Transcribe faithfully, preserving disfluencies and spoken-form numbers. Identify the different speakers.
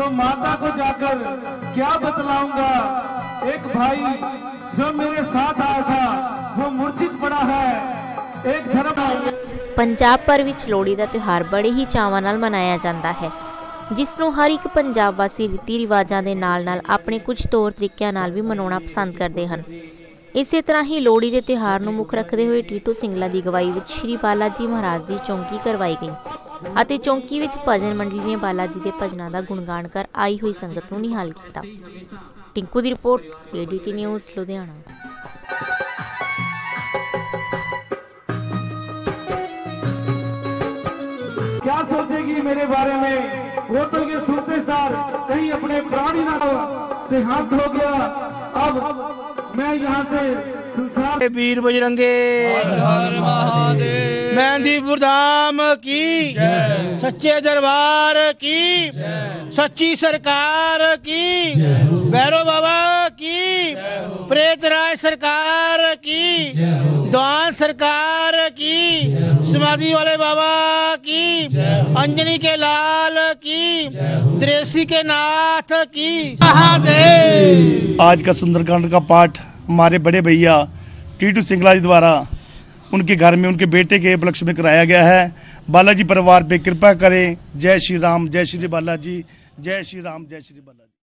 Speaker 1: तो माता को जाकर क्या बतलाऊंगा। एक भाई जो मेरे साथ आया था वो मूर्छित पड़ा है। एक धर्म
Speaker 2: पंजाब भर विच लोहड़ी का त्यौहार बड़े ही चावां नाल मनाया जाता है, जिसनों हर एक पंजाब वासी रीति रिवाजां दे नाल नाल अपने कुछ तौर तरीकों नाल भी मनाउणा पसंद करते हैं। इस तरह ही लोहड़ी के त्यौहार नूं मुख रखते हुए टीटू सिंगला की अगवाई विच श्री बाला जी महाराज की चौंकी करवाई गई अते चौंकी विच भजन मंडली ने बाला जी के भजनों का गुणगान कर आई हुई संगत नूं निहाल किया। टिंकू की रिपोर्ट, के डी टी न्यूज़ लुधियाना।
Speaker 1: क्या सोचेगी मेरे बारे में, वो तो ये सुनते सार कहीं अपने प्राण ही ना देहांत हो गया। अब मैं यहाँ से संसार
Speaker 3: वीर बजरंगे मेहंदीपुर धाम की, सच्चे दरबार की, सच्ची सरकार की, भैरव बाबा की, प्रेत राय सरकार की, दौन सरकार की, समाधि वाले बाबा की, अंजनी के लाल की, त्रेसी के नाथ की।
Speaker 4: आज का सुंदरकांड का पाठ हमारे बड़े भैया टीटू सिंगला जी द्वारा उनके घर में उनके बेटे के उपलक्ष्य में कराया गया है। बालाजी परिवार पे कृपा करें। जय श्री राम, जय श्री बालाजी, जय श्री राम, जय श्री बालाजी।